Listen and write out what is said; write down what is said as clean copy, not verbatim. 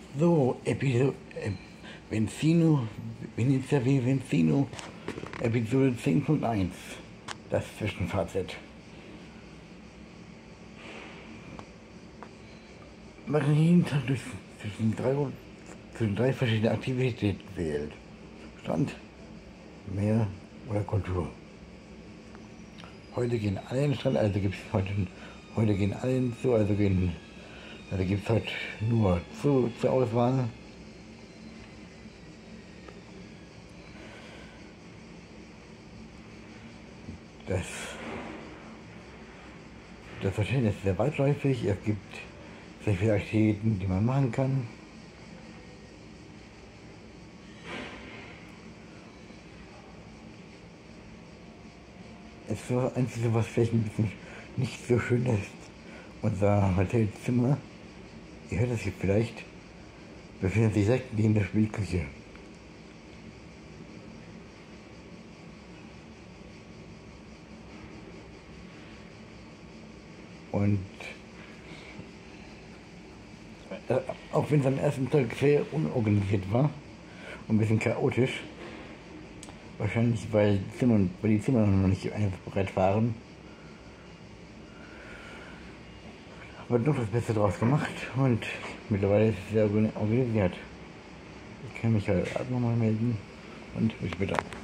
So, Venzino, Venezia wie Venzino, Episode 10.1, das Zwischenfazit. Man kann jeden Tag zwischen drei verschiedene Aktivitäten wählen. Strand, Meer oder Kultur. Heute gehen alle in den Strand, also gibt es heute gehen alle in Zoo, also gibt es heute nur zur Auswahl. Das Hotel ist sehr weitläufig, es gibt sehr viele Aktivitäten, die man machen kann. Das Einzige, was vielleicht ein bisschen nicht so schön ist, unser Hotelzimmer, ihr hört es hier vielleicht, befindet sich direkt neben der Spielküche. Und auch wenn es am ersten Tag sehr unorganisiert war und ein bisschen chaotisch, wahrscheinlich weil die Zimmer noch nicht bereit waren, aber doch das Beste draus gemacht und mittlerweile ist es sehr organisiert. Ich kann mich halt auch nochmal melden und bis später.